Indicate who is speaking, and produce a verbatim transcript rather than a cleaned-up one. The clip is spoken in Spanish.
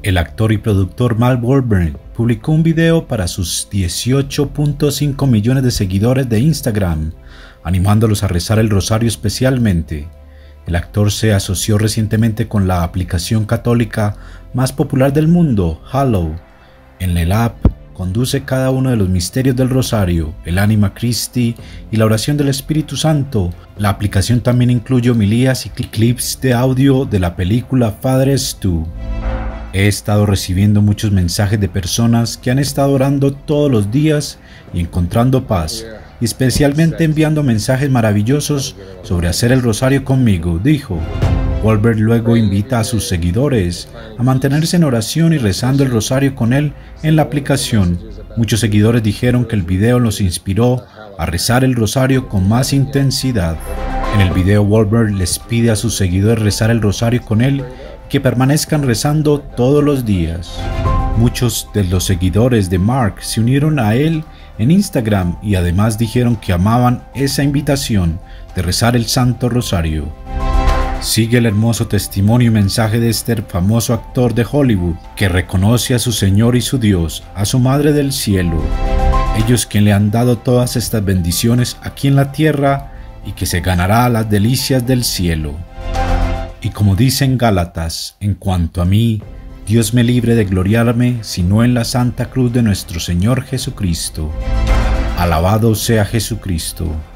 Speaker 1: El actor y productor Mark Wahlberg publicó un video para sus dieciocho punto cinco millones de seguidores de Instagram, animándolos a rezar el rosario especialmente. El actor se asoció recientemente con la aplicación católica más popular del mundo, Hallow. En el app conduce cada uno de los misterios del rosario, el Anima Christi y la oración del Espíritu Santo. La aplicación también incluye homilías y clips de audio de la película Fatheres dos. He estado recibiendo muchos mensajes de personas que han estado orando todos los días y encontrando paz, y especialmente enviando mensajes maravillosos sobre hacer el rosario conmigo, dijo. Wahlberg luego invita a sus seguidores a mantenerse en oración y rezando el rosario con él en la aplicación. Muchos seguidores dijeron que el video los inspiró a rezar el rosario con más intensidad. En el video, Wahlberg les pide a sus seguidores rezar el rosario con él y que permanezcan rezando todos los días. Muchos de los seguidores de Mark se unieron a él en Instagram y además dijeron que amaban esa invitación de rezar el Santo Rosario. Sigue el hermoso testimonio y mensaje de este famoso actor de Hollywood que reconoce a su Señor y su Dios, a su Madre del Cielo, ellos que le han dado todas estas bendiciones aquí en la tierra y que se ganará las delicias del cielo. Y como dicen Gálatas, en cuanto a mí, Dios me libre de gloriarme sino en la santa cruz de nuestro Señor Jesucristo. Alabado sea Jesucristo.